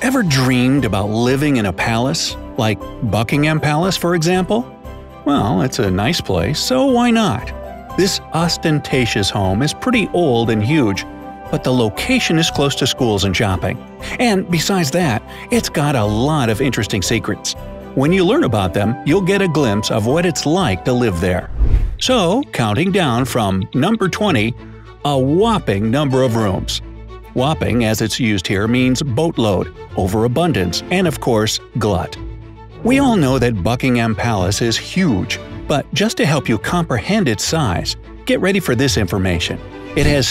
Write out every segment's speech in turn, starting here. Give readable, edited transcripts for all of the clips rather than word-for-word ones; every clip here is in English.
Ever dreamed about living in a palace? Like Buckingham Palace, for example? Well, it's a nice place, so why not? This ostentatious home is pretty old and huge, but the location is close to schools and shopping. And besides that, it's got a lot of interesting secrets. When you learn about them, you'll get a glimpse of what it's like to live there. So, counting down from number 20, a whopping number of rooms. Whopping, as it's used here, means boatload, overabundance, and of course, glut. We all know that Buckingham Palace is huge, but just to help you comprehend its size, get ready for this information. It has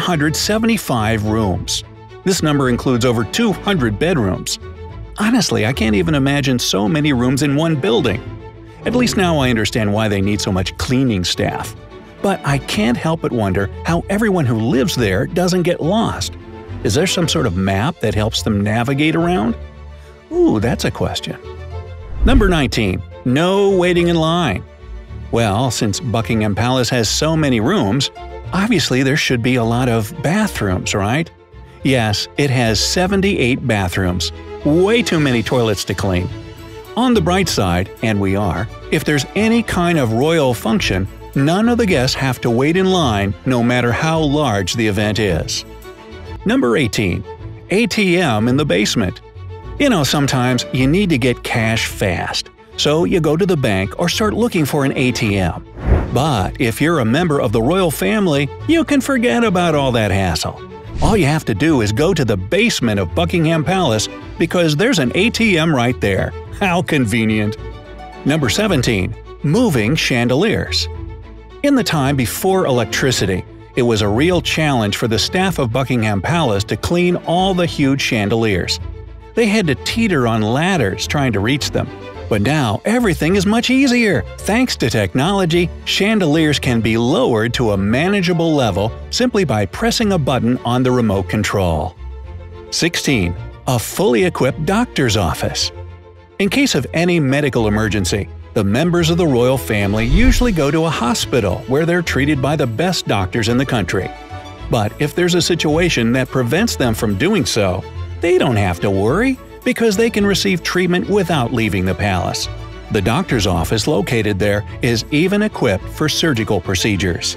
775 rooms. This number includes over 200 bedrooms. Honestly, I can't even imagine so many rooms in one building. At least now I understand why they need so much cleaning staff. But I can't help but wonder how everyone who lives there doesn't get lost. Is there some sort of map that helps them navigate around? Ooh, that's a question. Number 19. No waiting in line. Well, since Buckingham Palace has so many rooms, obviously there should be a lot of bathrooms, right? Yes, it has 78 bathrooms. Way too many toilets to clean. On the bright side, and we are, if there's any kind of royal function, none of the guests have to wait in line no matter how large the event is. Number 18. ATM in the basement. You know, sometimes you need to get cash fast, so you go to the bank or start looking for an ATM. But if you're a member of the royal family, you can forget about all that hassle. All you have to do is go to the basement of Buckingham Palace because there's an ATM right there. How convenient! Number 17. Moving chandeliers. In the time before electricity, it was a real challenge for the staff of Buckingham Palace to clean all the huge chandeliers. They had to teeter on ladders trying to reach them. But now everything is much easier. Thanks to technology, chandeliers can be lowered to a manageable level simply by pressing a button on the remote control. 16. A fully equipped doctor's office. In case of any medical emergency, the members of the royal family usually go to a hospital where they're treated by the best doctors in the country. But if there's a situation that prevents them from doing so, they don't have to worry because they can receive treatment without leaving the palace. The doctor's office located there is even equipped for surgical procedures.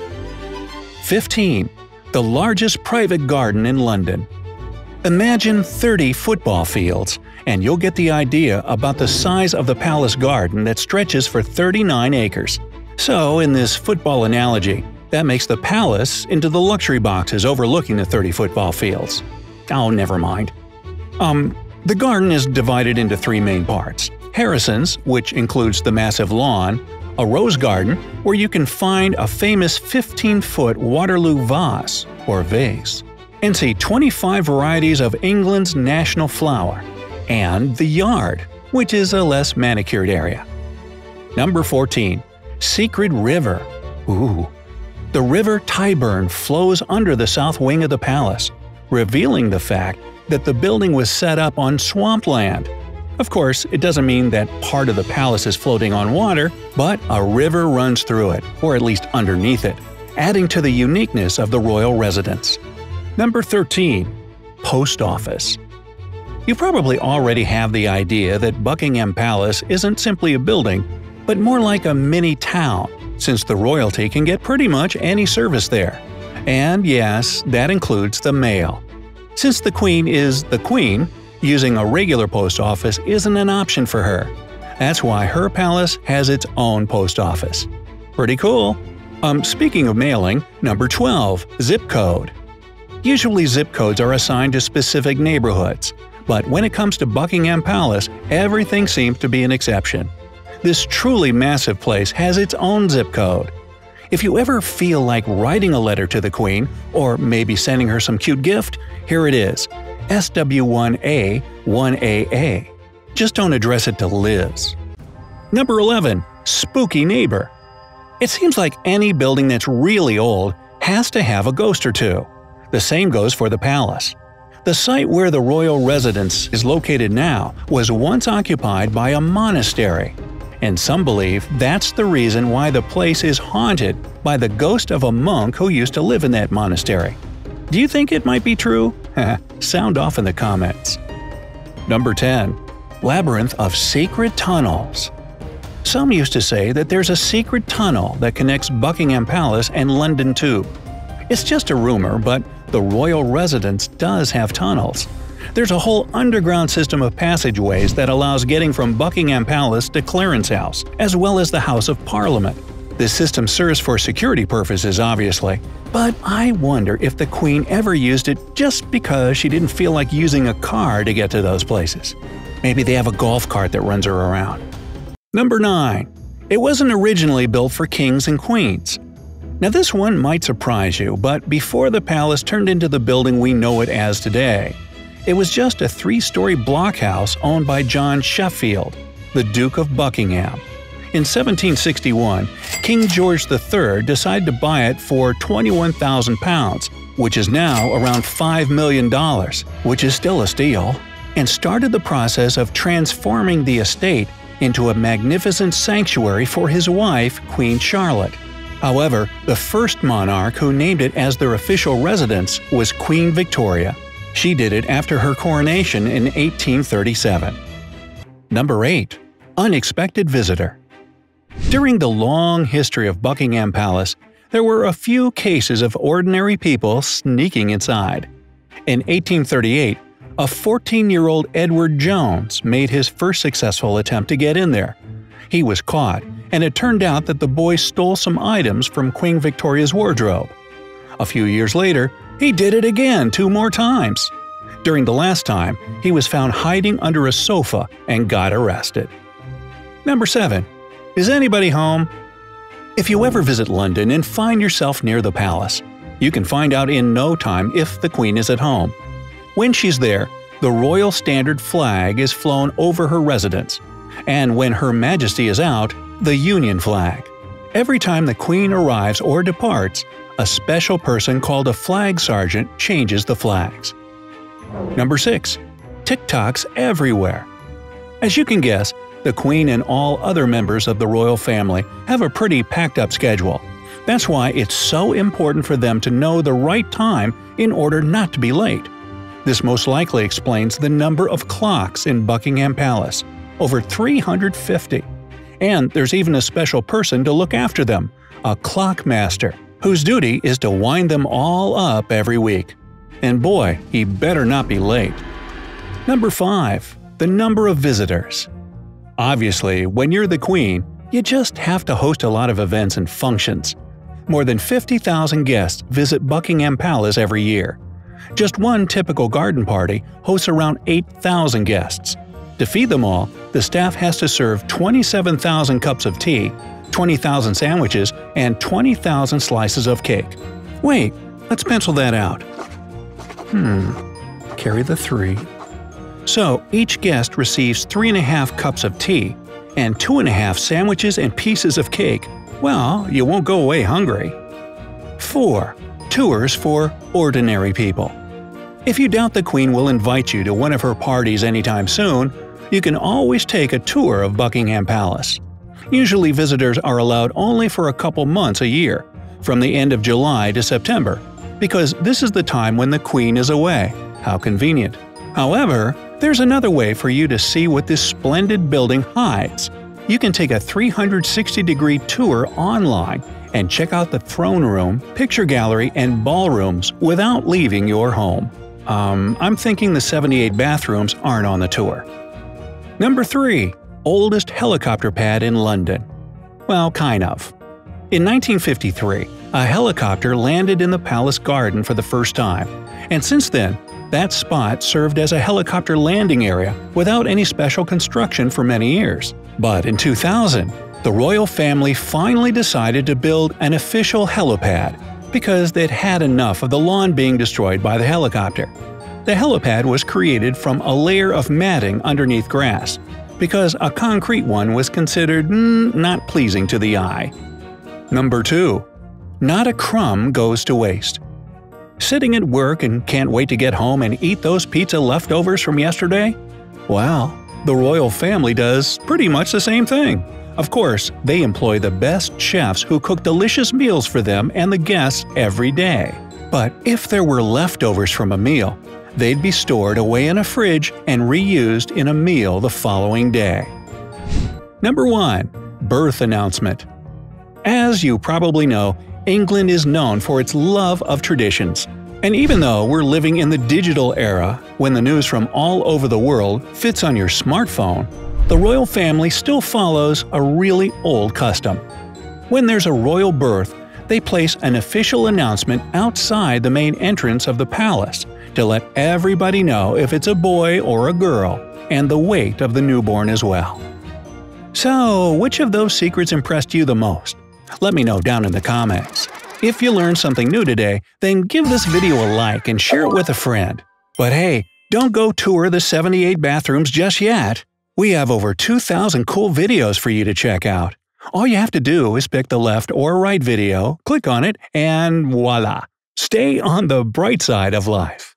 15. The largest private garden in London. Imagine 30 football fields, and you'll get the idea about the size of the palace garden that stretches for 39 acres. So, in this football analogy, that makes the palace into the luxury boxes overlooking the 30 football fields. Oh, never mind. The garden is divided into three main parts. Harrison's, which includes the massive lawn, a rose garden, where you can find a famous 15-foot Waterloo vase, or vase, and see 25 varieties of England's national flower, and the yard, which is a less manicured area. Number 14. Secret River. Ooh. The River Tyburn flows under the south wing of the palace, revealing the fact that the building was set up on swampland. Of course, it doesn't mean that part of the palace is floating on water, but a river runs through it, or at least underneath it, adding to the uniqueness of the royal residence. Number 13. Post Office. You probably already have the idea that Buckingham Palace isn't simply a building, but more like a mini-town, since the royalty can get pretty much any service there. And yes, that includes the mail. Since the Queen is the Queen, using a regular post office isn't an option for her. That's why her palace has its own post office. Pretty cool. Speaking of mailing, number 12. Zip code. Usually zip codes are assigned to specific neighborhoods, but when it comes to Buckingham Palace, everything seems to be an exception. This truly massive place has its own zip code. If you ever feel like writing a letter to the Queen, or maybe sending her some cute gift, here it is, SW1A 1AA. Just don't address it to Liz. Number 11. Spooky Neighbor. It seems like any building that's really old has to have a ghost or two. The same goes for the palace. The site where the royal residence is located now was once occupied by a monastery, and some believe that's the reason why the place is haunted by the ghost of a monk who used to live in that monastery. Do you think it might be true? Sound off in the comments. Number 10. Labyrinth of secret tunnels. Some used to say that there's a secret tunnel that connects Buckingham Palace and London Tube. It's just a rumor, but the royal residence does have tunnels. There's a whole underground system of passageways that allows getting from Buckingham Palace to Clarence House, as well as the House of Parliament. This system serves for security purposes, obviously, but I wonder if the Queen ever used it just because she didn't feel like using a car to get to those places. Maybe they have a golf cart that runs her around. Number 9. It wasn't originally built for kings and queens. Now this one might surprise you, but before the palace turned into the building we know it as today, it was just a 3-story blockhouse owned by John Sheffield, the Duke of Buckingham. In 1761, King George III decided to buy it for £21,000, which is now around $5 million, which is still a steal, and started the process of transforming the estate into a magnificent sanctuary for his wife, Queen Charlotte. However, the first monarch who named it as their official residence was Queen Victoria. She did it after her coronation in 1837. Number 8. Unexpected visitor. During the long history of Buckingham Palace, there were a few cases of ordinary people sneaking inside. In 1838, a 14-year-old Edward Jones made his first successful attempt to get in there. He was caught, and it turned out that the boy stole some items from Queen Victoria's wardrobe. A few years later, he did it again 2 more times. During the last time, he was found hiding under a sofa and got arrested. Number 7. Is anybody home? If you ever visit London and find yourself near the palace, you can find out in no time if the Queen is at home. When she's there, the Royal Standard flag is flown over her residence, and when Her Majesty is out, the Union flag. Every time the Queen arrives or departs, a special person called a flag sergeant changes the flags. Number 6. TikToks everywhere. As you can guess, the Queen and all other members of the royal family have a pretty packed-up schedule. That's why it's so important for them to know the right time in order not to be late. This most likely explains the number of clocks in Buckingham Palace, over 350. And there's even a special person to look after them, a clock master, whose duty is to wind them all up every week. And boy, he better not be late. Number 5. The number of visitors. Obviously, when you're the Queen, you just have to host a lot of events and functions. More than 50,000 guests visit Buckingham Palace every year. Just one typical garden party hosts around 8,000 guests. To feed them all, the staff has to serve 27,000 cups of tea, 20,000 sandwiches, and 20,000 slices of cake. Wait, let's pencil that out. Carry the 3. So, each guest receives 3.5 cups of tea, and 2.5 sandwiches and pieces of cake. Well, you won't go away hungry. 4. Tours for ordinary people. If you doubt the Queen will invite you to one of her parties anytime soon, you can always take a tour of Buckingham Palace. Usually visitors are allowed only for a couple months a year, from the end of July to September, because this is the time when the Queen is away. How convenient. However, there's another way for you to see what this splendid building hides. You can take a 360-degree tour online and check out the throne room, picture gallery, and ballrooms without leaving your home. I'm thinking the 78 bathrooms aren't on the tour. Number 3. Oldest helicopter pad in London. Well, kind of. In 1953, a helicopter landed in the palace garden for the first time, and since then, that spot served as a helicopter landing area without any special construction for many years. But in 2000, the royal family finally decided to build an official helipad because they'd had enough of the lawn being destroyed by the helicopter. The helipad was created from a layer of matting underneath grass, because a concrete one was considered not pleasing to the eye. Number 2. Not a crumb goes to waste. Sitting at work and can't wait to get home and eat those pizza leftovers from yesterday? Well, the royal family does pretty much the same thing. Of course, they employ the best chefs who cook delicious meals for them and the guests every day. But if there were leftovers from a meal, they'd be stored away in a fridge and reused in a meal the following day. Number 1. Birth announcement. As you probably know, England is known for its love of traditions. And even though we're living in the digital era, when the news from all over the world fits on your smartphone, the royal family still follows a really old custom. When there's a royal birth, they place an official announcement outside the main entrance of the palace to let everybody know if it's a boy or a girl, and the weight of the newborn as well. So, which of those secrets impressed you the most? Let me know down in the comments. If you learned something new today, then give this video a like and share it with a friend. But hey, don't go tour the 78 bathrooms just yet. We have over 2,000 cool videos for you to check out. All you have to do is pick the left or right video, click on it, and voila! Stay on the bright side of life.